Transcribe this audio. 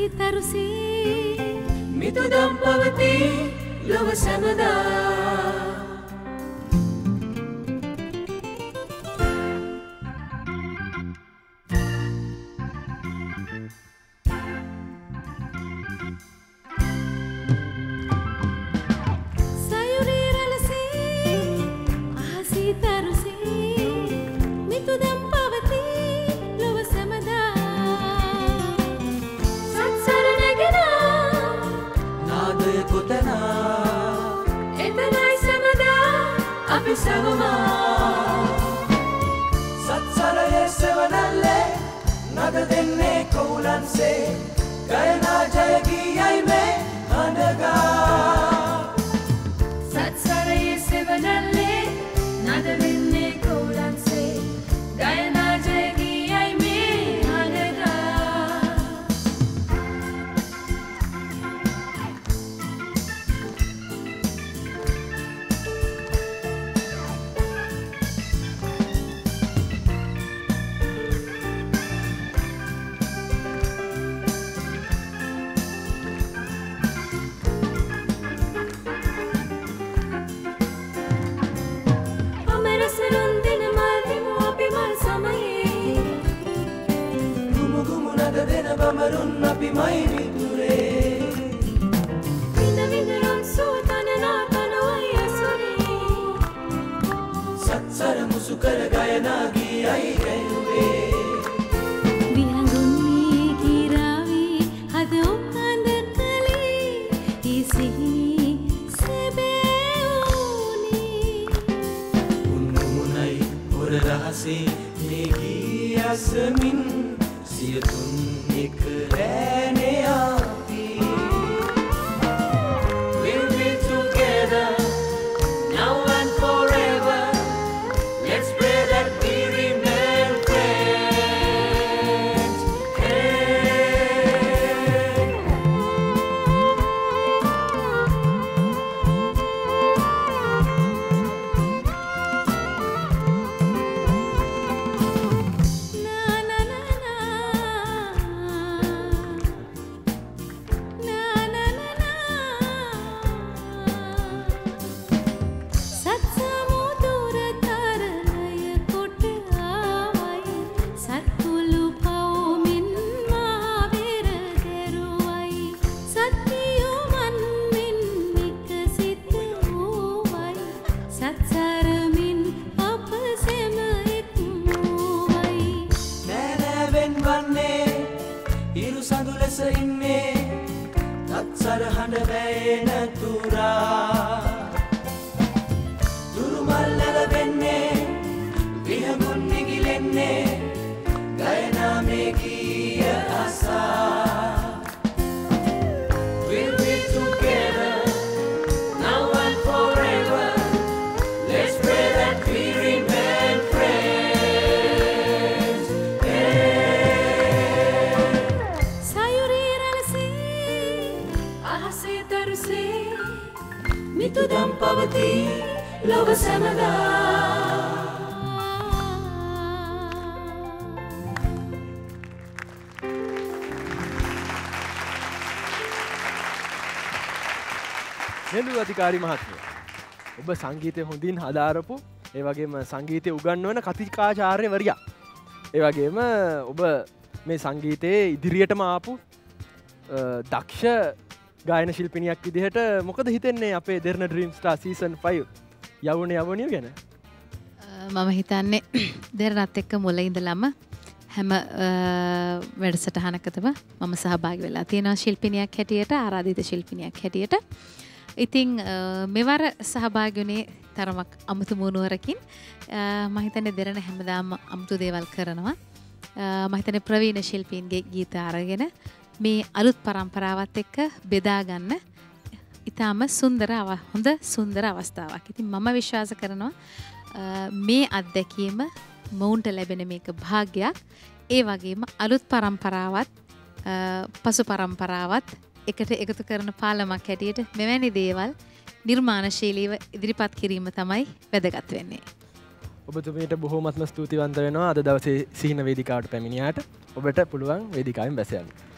තරුසේ මිතුදම් පවති ලොව සැමදා සත්සරයේ සෙවනල්ලේ නද දෙන්නේ කවුලන්සේ ගයනා ජය ගීයයි මේ හඬගා සත්සරයේ සෙවනල්ලේ නද දෙන්නේ කවුලන්සේ ගයනා ජය ගීයයි මේ හඬගා බමරුන් අපි මයි මිතුරේ විඳ විඳරම් සූතනනා කනවයි ඇසුරේ සත්සර මුසු කර ගයනා ගීයයි ගැයුවේ විහඟුන්නේ ගිරාවී හද ඔක්කඳ කලේ ඉසිහි සැබෑවුනේ උන්මුණයි හොර රහසේ මේ ගී අසමින් සියතුන් එක රැනේ අපි We'll be together now and forever. Let's pray that we remain friends. ඉරු සඳු ලෙස ඉන්නේ තත්සර හඬ වැයෙන තුරා තුරුමල් නැලවෙන්නේ විහඟුන් නිගිලෙන්නේ ගයනා මේ ගීය අසා We'll be together now and forever. Let's pray that we remain friends. Sayuri ralase, ahase taruse, මිතුදම් පවති ලොව සැමදා නෙළු අධිකාරි මහත්මයා ඔබ සංගීතය හොඳින් හදාරපු ඒ වගේම සංගීතය උගන්වන කතිකාචාර්යවරියා ඒ වගේම ඔබ මේ සංගීතයේ ඉදිරියටම ආපු දක්ෂ ගායන ශිල්පිනියක් විදිහට මොකද හිතෙන්නේ අපේ දෙරණ ඩ්‍රීම් ස්ටාර් සීසන් 5 යවුණිය ගැන මම හිතන්නේ දෙරණත් එක්ක මුල ඉඳලම හැම වැඩසටහනකටම මම සහභාගී වෙලා තියෙනවා ශිල්පිනියක් හැටියට ආරාධිත ශිල්පිනියක් හැටියට. ඉතින් මෙවර සහභාගී වුණේ තරමක් අමුතු මුණුවරකින් මම හිතන්නේ දෙරණ හැමදාම අමුතු දේවල් කරනවා. මම හිතන්නේ ප්‍රවීණ ශිල්පීන්ගේ ගීත අරගෙන මේ අලුත් පරම්පරාවත් එක්ක බෙදා ගන්න ඉතාම හොඳ සුන්දර අවස්ථාවක්. ඉතින් මම විශ්වාස කරනවා මේ අත්දැකීම මොවුන්ට ලැබෙන මේක භාග්‍යයක්. ඒ වගේම අලුත් පරම්පරාවත් පසු පරම්පරාවත් එකට එකතු කරන පාලමක් හැටියට මෙවැනි දේවල් නිර්මාණශීලීව ඉදිරිපත් කිරීම තමයි වැදගත් වෙන්නේ. ඔබතුමීට බොහෝමත්ම ස්තුතිවන්ත වෙනවා අද දවසේ සිහින වේදිකාවට පැමිණියාට. ඔබට පුළුවන් වේදිකාවෙන් බැස යන්න.